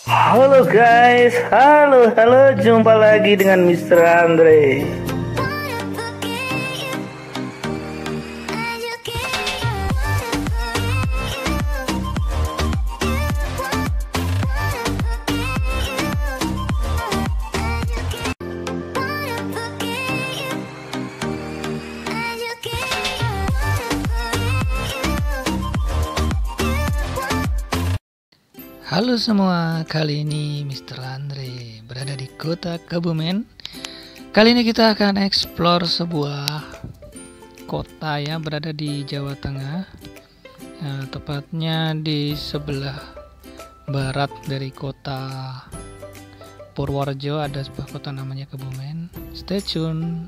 Halo guys, halo, jumpa lagi dengan Mr. Andre. Halo semua, kali ini Mr. Andre berada di kota Kebumen. Kali ini kita akan explore sebuah kota ya, berada di Jawa Tengah, tepatnya di sebelah barat dari kota Purworejo ada sebuah kota namanya Kebumen. Stay tune.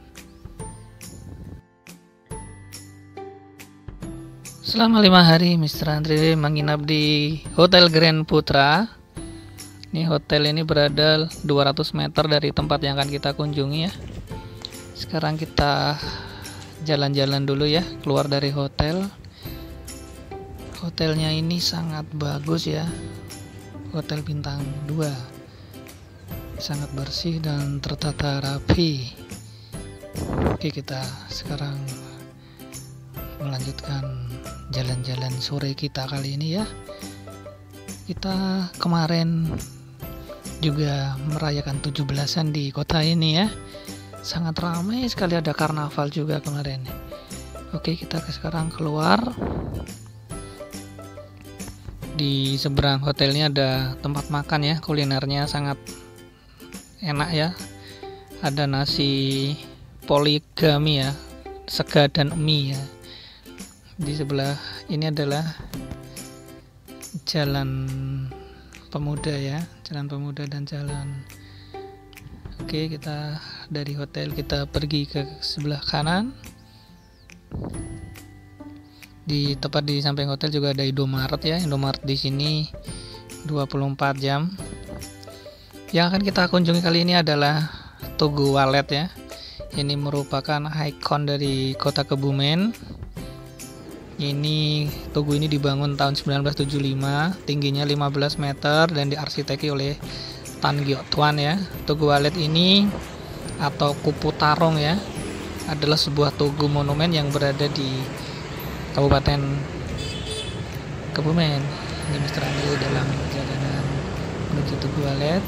Selama 5 hari Mr. Andre menginap di Hotel Grand Putra. Ini hotel ini berada 200 meter dari tempat yang akan kita kunjungi ya. Sekarang kita jalan-jalan dulu ya, keluar dari hotel. Hotelnya ini sangat bagus ya. Hotel bintang 2. Sangat bersih dan tertata rapi. Oke, kita sekarang melanjutkan jalan-jalan sore kita kali ini ya. Kita kemarin juga merayakan 17-an di kota ini ya. Sangat ramai sekali, ada karnaval juga kemarin. Oke, kita sekarang keluar. Di seberang hotelnya ada tempat makan ya, kulinernya sangat enak ya. Ada nasi poligami ya, sega dan mie ya. Di sebelah ini adalah Jalan Pemuda ya, Jalan Pemuda dan Jalan. Oke, kita dari hotel kita pergi ke sebelah kanan. Tepat di samping hotel juga ada Indomaret ya. Indomaret di sini 24 jam. Yang akan kita kunjungi kali ini adalah Tugu Walet ya. Ini merupakan ikon dari kota Kebumen. Tugu ini dibangun tahun 1975, tingginya 15 meter dan diarsiteki oleh Tan Gyo Tuan ya. Tugu Walet ini atau Kupu Tarong ya, adalah sebuah tugu monumen yang berada di Kabupaten Kebumen. Ini Mr. Andre dalam perjalanan menuju Tugu Walet.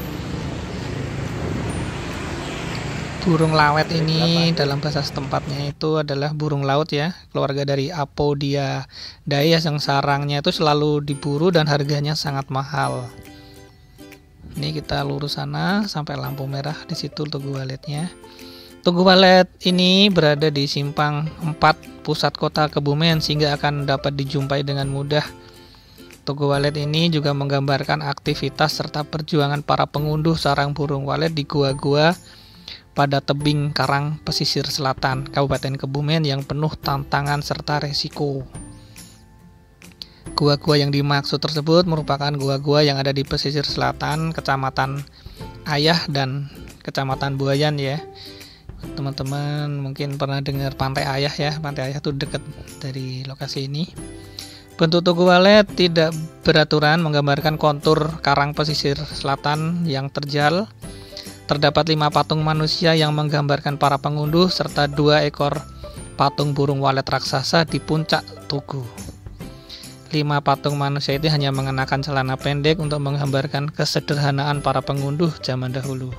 Burung lawet ini dalam bahasa setempatnya itu adalah burung laut ya, keluarga dari Apodidae yang sarangnya itu selalu diburu dan harganya sangat mahal. Ini kita lurus sana sampai lampu merah, di situ Tugu Waletnya. Tugu Walet ini berada di simpang 4 pusat kota Kebumen sehingga akan dapat dijumpai dengan mudah. Tugu Walet ini juga menggambarkan aktivitas serta perjuangan para pengunduh sarang burung walet di gua-gua pada tebing karang pesisir selatan Kabupaten Kebumen yang penuh tantangan serta resiko. Gua-gua yang dimaksud tersebut merupakan gua-gua yang ada di pesisir selatan Kecamatan Ayah dan Kecamatan Buayan ya. Teman-teman mungkin pernah dengar Pantai Ayah ya. Pantai Ayah itu dekat dari lokasi ini. Bentuk Tugu Walet tidak beraturan, menggambarkan kontur karang pesisir selatan yang terjal. Terdapat 5 patung manusia yang menggambarkan para pengunduh serta 2 ekor patung burung walet raksasa di puncak tugu. 5 patung manusia itu hanya mengenakan celana pendek untuk menggambarkan kesederhanaan para pengunduh zaman dahulu.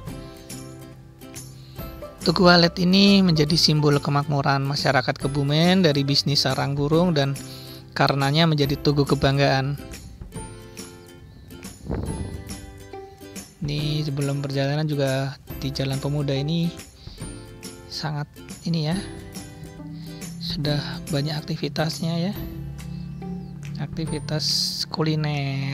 Tugu Walet ini menjadi simbol kemakmuran masyarakat Kebumen dari bisnis sarang burung dan karenanya menjadi tugu kebanggaan. Ini sebelum perjalanan juga di Jalan Pemuda ini sangat ya, sudah banyak aktivitasnya ya, aktivitas kuliner.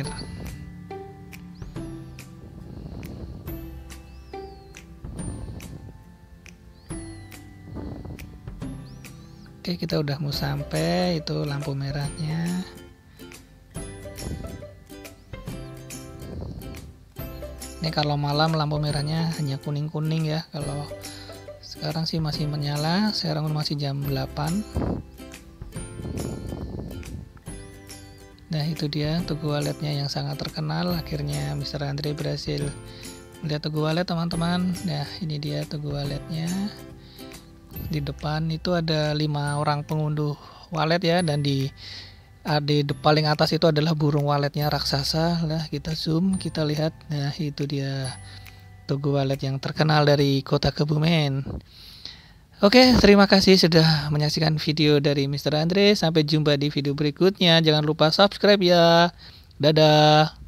Oke, kita udah mau sampai, itu lampu merahnya. Ini kalau malam lampu merahnya hanya kuning-kuning ya. Kalau sekarang sih masih menyala. Sekarang masih jam 8. Nah, itu dia Tugu Waletnya yang sangat terkenal. Akhirnya Mr. Andre berhasil melihat Tugu Walet, teman-teman. Nah, ini dia Tugu Waletnya. Di depan itu ada 5 orang pengunduh walet ya, dan di paling atas itu adalah burung waletnya raksasa. Nah, kita zoom, kita lihat. Nah, itu dia Tugu Walet yang terkenal dari kota Kebumen. Oke, terima kasih sudah menyaksikan video dari Mr. Andre. Sampai jumpa di video berikutnya. Jangan lupa subscribe ya. Dadah.